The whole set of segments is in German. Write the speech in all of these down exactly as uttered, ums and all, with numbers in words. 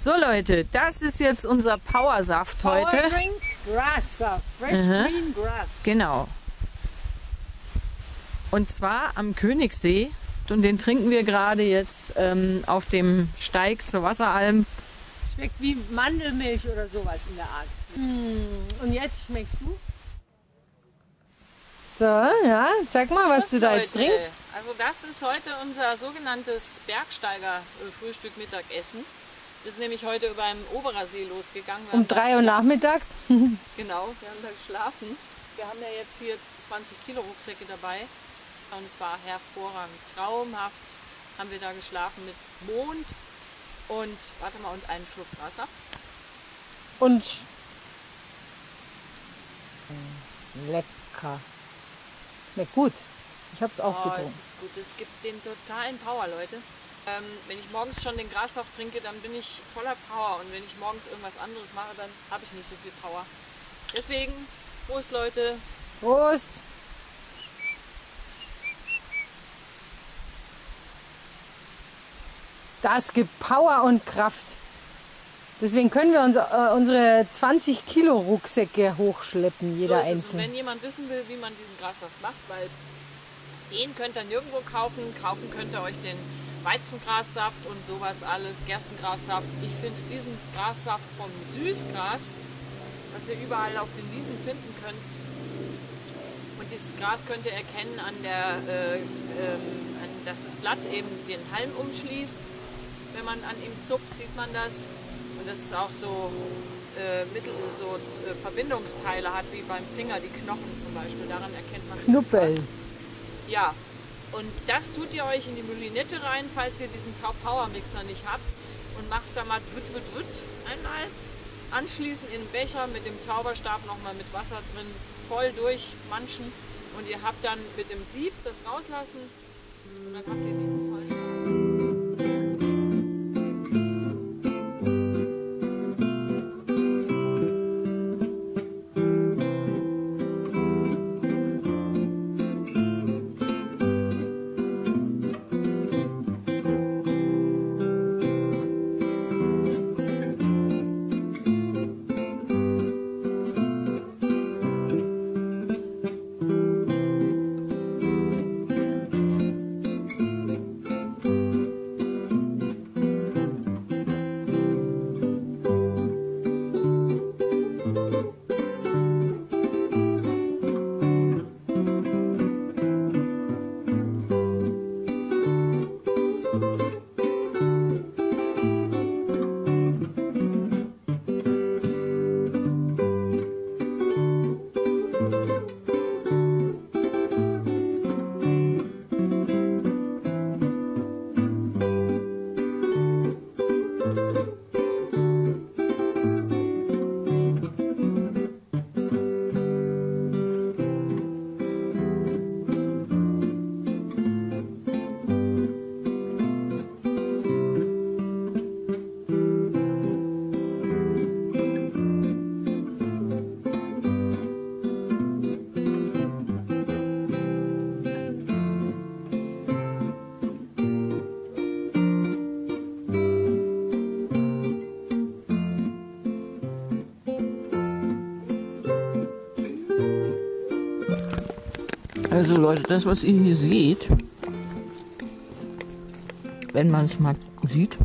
So Leute, das ist jetzt unser Powersaft heute. Power Drink Grassaft, Fresh Aha. Green Grass. Genau. Und zwar am Königssee. Und den trinken wir gerade jetzt ähm, auf dem Steig zur Wasseralm. Schmeckt wie Mandelmilch oder sowas in der Art. Mm. Und jetzt schmeckst du? So, ja, sag mal, was du da jetzt Leute, trinkst. Also das ist heute unser sogenanntes Bergsteiger-Frühstück, Mittagessen. Wir sind nämlich heute beim Oberer See losgegangen. Wir Um haben da drei Uhr geschlafen. nachmittags. Genau, wir haben da geschlafen. Wir haben ja jetzt hier zwanzig Kilo Rucksäcke dabei. Und es war hervorragend, traumhaft haben wir da geschlafen mit Mond und, warte mal, und einen Schluck Wasser. Und lecker. Schmeckt gut. Ich hab's auch Oh, es getrunken. ist gut, es gibt den totalen Power, Leute. Ähm, wenn ich morgens schon den Grassaft trinke, dann bin ich voller Power. Und wenn ich morgens irgendwas anderes mache, dann habe ich nicht so viel Power. Deswegen, Prost Leute. Prost! Das gibt Power und Kraft. Deswegen können wir uns, äh, unsere zwanzig Kilo Rucksäcke hochschleppen, jeder So ist es. Und einzeln. wenn jemand wissen will, wie man diesen Grassaft macht, weil den könnt ihr nirgendwo kaufen. Kaufen könnt ihr euch den Weizengrassaft und sowas alles, Gerstengrassaft. Ich finde diesen Grassaft vom Süßgras, was ihr überall auf den Wiesen finden könnt. Und dieses Gras könnt ihr erkennen, an der, äh, ähm, an, dass das Blatt eben den Halm umschließt. Wenn man an ihm zupft, sieht man das. Und das ist auch so, äh, Mittel, so äh, Verbindungsteile hat, wie beim Finger, die Knochen zum Beispiel. Daran erkennt man Knuppel. Ja, und das tut ihr euch in die Moulinette rein, falls ihr diesen Tau Power Mixer nicht habt. Und macht da mal wüt, wüt, wüt einmal. Anschließend in den Becher mit dem Zauberstab nochmal mit Wasser drin voll durchmanschen. Und ihr habt dann mit dem Sieb das rauslassen. Und dann habt ihr diesen vollen Grassaft. Also Leute, das was ihr hier seht, wenn man es mal sieht,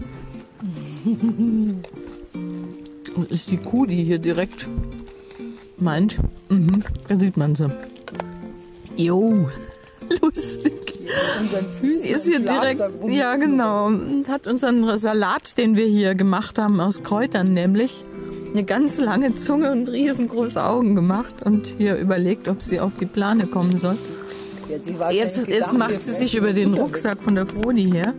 ist die Kuh, die hier direkt meint, mhm, da sieht man sie. Jo, lustig. Die ist hier direkt, ja genau, hat unseren Salat, den wir hier gemacht haben, aus Kräutern nämlich, eine ganz lange Zunge und riesengroße Augen gemacht und hier überlegt, ob sie auf die Plane kommen soll. Jetzt, jetzt macht sie sich über den Rucksack von der Froni her.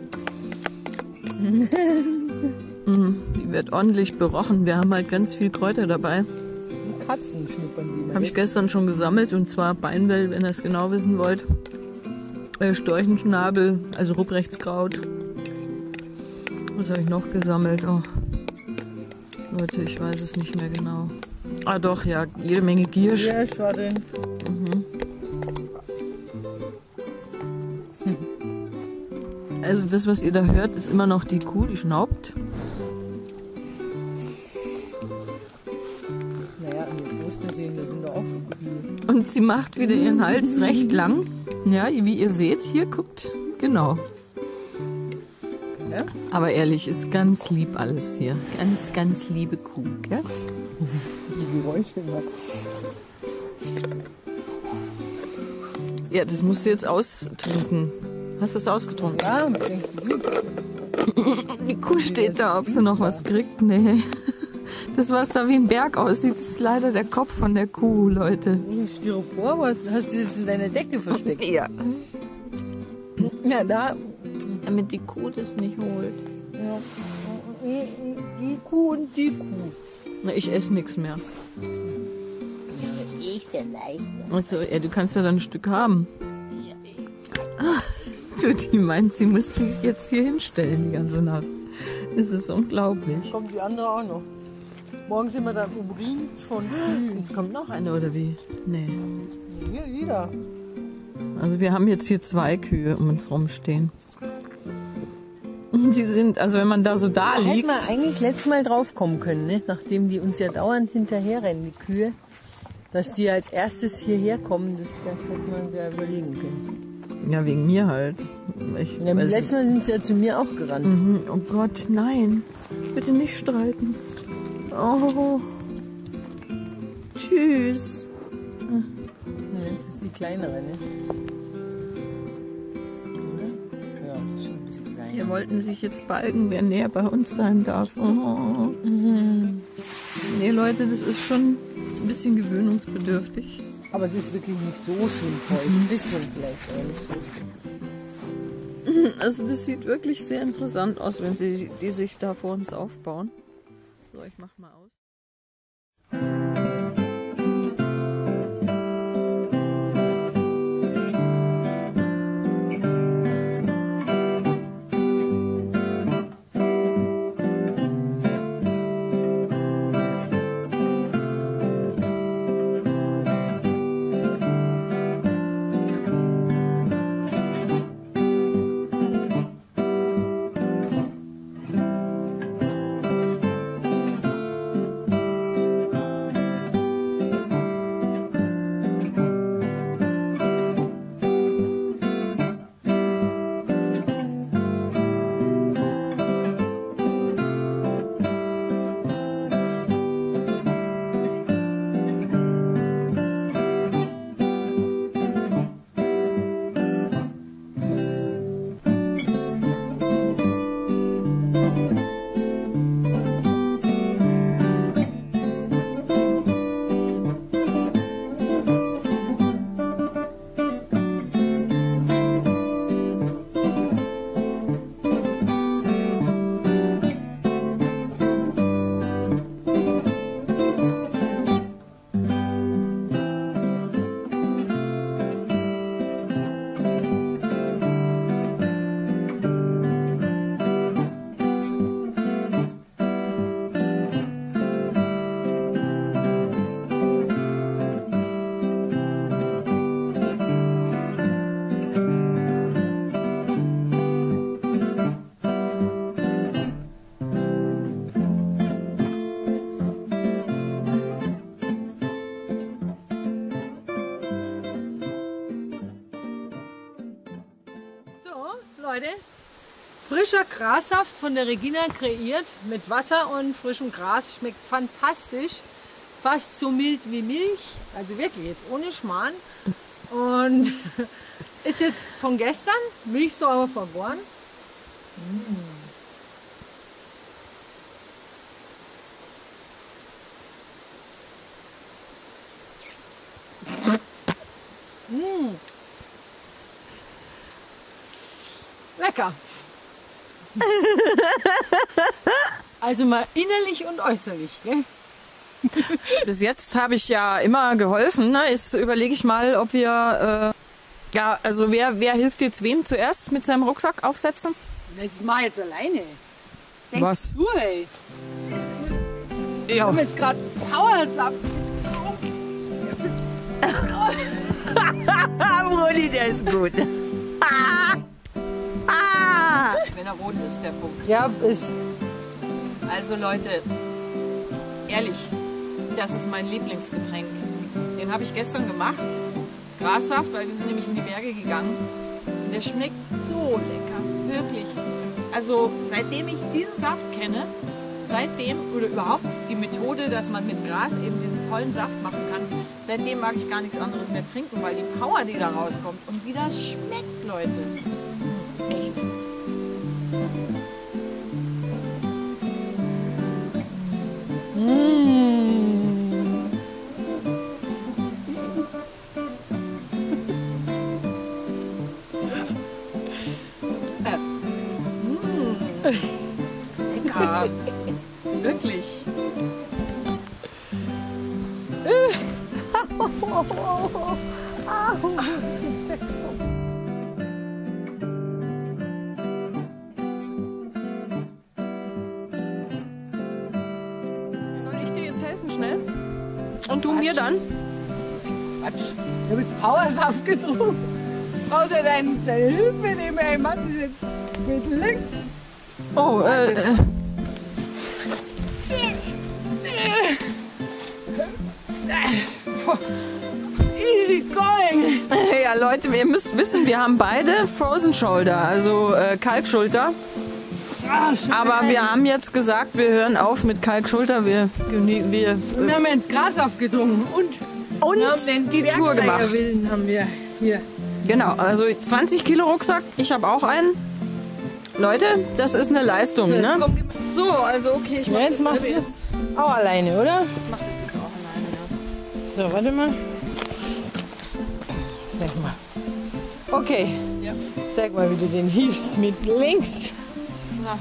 Die wird ordentlich berochen. Wir haben halt ganz viel Kräuter dabei. Katzen schnuppern die. Habe ich gestern schon gesammelt, und zwar Beinwell, wenn ihr es genau wissen wollt. Äh, Storchenschnabel, also Ruprechtskraut. Was habe ich noch gesammelt? Oh. Leute, ich weiß es nicht mehr genau. Ah doch, ja, jede Menge Giersch. Ja, schau drin. Mhm. Also das, was ihr da hört, ist immer noch die Kuh, die schnaubt. Und sie macht wieder ihren Hals recht lang. Ja, wie ihr seht, hier guckt, genau. Ja. Aber ehrlich, ist ganz lieb alles hier. Ganz, ganz liebe Kuh, gell? Die Geräusche immer. Ja, das musst du jetzt austrinken. Hast du es ausgetrunken? Ja, was denkst du? Die Kuh steht da, ob sie noch was kriegt. Nee. Das, was da wie ein Berg aussieht, ist leider der Kopf von der Kuh, Leute. Ein Styropor, was hast du jetzt in deiner Decke versteckt? Ja. Ja, da. Damit die Kuh das nicht holt. Ja. Die Kuh und die Kuh. Na, ich esse nichts mehr. Ich vielleicht. Also, ja, du kannst ja dann ein Stück haben. Du, die meint, sie muss dich jetzt hier hinstellen die ganze Nacht. Das ist unglaublich. Kommt die andere auch noch. Morgen sind wir dann umringt von Kühen. Jetzt kommt noch eine, oder wie? Nee. Hier wieder. Also wir haben jetzt hier zwei Kühe um uns rumstehen. Die sind, also wenn man da so da Da hätten liegt... wir eigentlich letztes Mal drauf kommen können, ne? Nachdem die uns ja dauernd hinterherrennen, die Kühe. Dass die als erstes hierher kommen, das, das hätte man ja überlegen können. Ja, wegen mir halt. Ich Ja, weiß letztes Mal sind sie ja zu mir auch gerannt. Mhm. Oh Gott, nein. Bitte nicht streiten. Oh. Tschüss. Ja, jetzt ist die kleinere, ne? Oder? Ja, das ist schon ein bisschen kleiner. Wir wollten sich jetzt balgen, wer näher bei uns sein darf. Oh. Mhm. Nee, Leute, das ist schon ein bisschen gewöhnungsbedürftig. Aber es ist wirklich nicht so schlimm für euch. Ein bisschen vielleicht, aber nicht so schlimm. Also das sieht wirklich sehr interessant aus, wenn sie die sich da vor uns aufbauen. So, ich mach mal aus. Leute, frischer Grassaft von der Regina kreiert mit Wasser und frischem Gras. Schmeckt fantastisch. Fast so mild wie Milch. Also wirklich jetzt ohne Schmarrn. Und ist jetzt von gestern. Milchsäure vergoren. Mm. Mm. Lecker. Also mal innerlich und äußerlich, gell? Bis jetzt habe ich ja immer geholfen. Ne? Jetzt überlege ich mal, ob wir... Äh, ja, also wer, wer hilft jetzt wem zuerst mit seinem Rucksack aufsetzen? Das mach ich jetzt alleine. Denkst Was? du, ey? Wir Ja. haben jetzt gerade Powersaft. Brudi, der ist gut. Wenn er rot ist, der Punkt. Ja, ist. Also Leute, ehrlich, das ist mein Lieblingsgetränk. Den Den habe ich gestern gemacht. Grassaft, weil wir sind nämlich in die Berge gegangen. Und der schmeckt so lecker, wirklich. Also seitdem ich diesen Saft kenne, seitdem, oder überhaupt die Methode, dass man mit Gras eben diesen tollen Saft machen kann, seitdem mag ich gar nichts anderes mehr trinken, weil die Power, die da rauskommt und wie das schmeckt, Leute. Echt. Lecker. Wirklich. Soll ich dir jetzt helfen schnell? Und du mir dann? Quatsch. Ich habe jetzt Powersaft getrunken. Braucht er deine, deine Hilfe nicht mehr? Ich mach das jetzt mit links. Oh, äh. äh. Easy going. Ja, Leute, ihr müsst wissen, wir haben beide Frozen Shoulder, also äh, Kaltschulter. Ah, Aber wir haben jetzt gesagt, wir hören auf mit Kaltschulter. Wir, wir, wir haben jetzt Grassaft getrunken und, und wir haben den die Tour gemacht. Willen haben wir hier. Genau, also zwanzig Kilo Rucksack. Ich habe auch einen. Leute, das ist eine Leistung, ne? So, also okay, ich mach Ja, jetzt das machst du jetzt. auch alleine, oder? Ich mach das jetzt auch alleine, ja. So, warte mal. Zeig mal. Okay. Ja. Zeig mal, wie du den hiefst mit links. Na.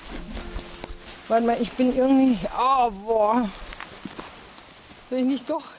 Warte mal, ich bin irgendwie. Oh, boah. Will ich nicht doch?